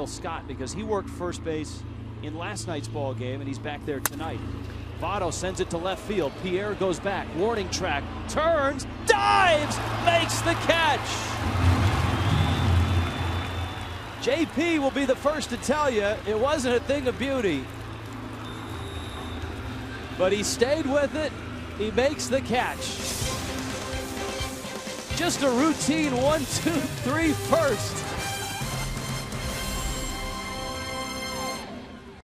Scott, because he worked first base in last night's ball game, and he's back there tonight. Votto sends it to left field. Pierre goes back, warning track, turns, dives, makes the catch. JP will be the first to tell you it wasn't a thing of beauty, but he stayed with it. He makes the catch. Just a routine 1, 2, 3 first.